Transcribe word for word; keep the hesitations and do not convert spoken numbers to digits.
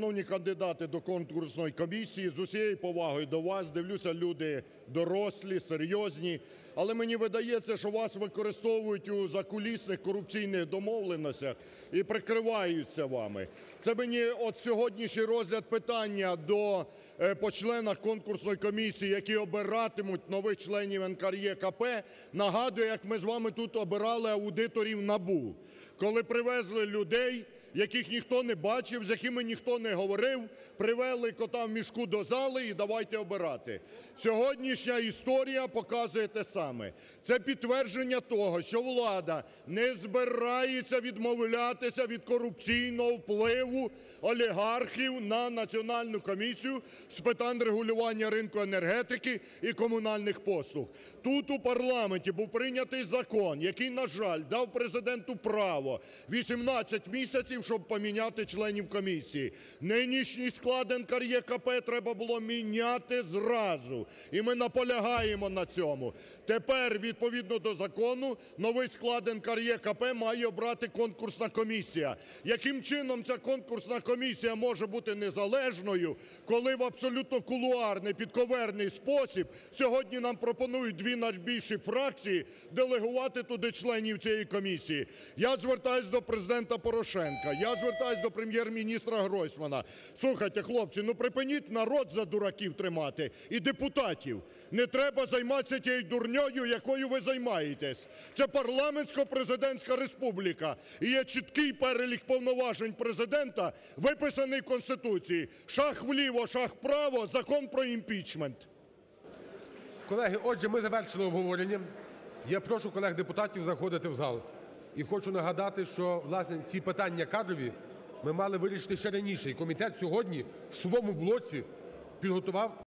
Шановні кандидати до конкурсної комісії, з усією повагою до вас, дивлюся, люди дорослі, серйозні, але мені видається, що вас використовують у закулісних корупційних домовленостях і прикриваються вами. Це мені от сьогоднішній розгляд питання до по членах конкурсної комісії, які обиратимуть нових членів ен ка ер є ка пе, нагадує, як ми з вами тут обирали аудиторів НАБУ, коли привезли людей, яких ніхто не бачив, з якими ніхто не говорив, привели кота в мішку до зали і давайте обирати. Сьогоднішня історія показує те саме. Це підтвердження того, що влада не збирається відмовлятися від корупційного впливу олігархів на Національну комісію з питань регулювання ринку енергетики і комунальних послуг. Тут у парламенті був прийнятий закон, який, на жаль, дав Президенту право вісімнадцять місяців, щоб поміняти членів комісії. Нинішній склад ен ка ер є ка пе треба було міняти зразу. І ми наполягаємо на цьому. Тепер, відповідно до закону, новий склад ен ка ер є ка пе має обрати конкурсна комісія. Яким чином ця конкурсна комісія може бути незалежною, коли в абсолютно кулуарний, підковерний спосіб сьогодні нам пропонують дві найбільші фракції делегувати туди членів цієї комісії? Я звертаюсь до Президента Порошенка. Я звертаюсь до Прем'єр-міністра Гройсмана. Слухайте, хлопці, ну припиніть народ за дураків тримати і депутатів. Не треба займатися тією дурньою, якою ви займаєтесь. Це парламентсько-президентська республіка. І є чіткий перелік повноважень Президента, виписаний в Конституції. Шаг вліво, шаг вправо, закон про імпічмент. Колеги, отже, ми завершили обговорення. Я прошу колег депутатів заходити в зал. І хочу нагадати, що, власне, ці питання кадрові ми мали вирішити ще раніше. І комітет сьогодні в своєму блоці підготував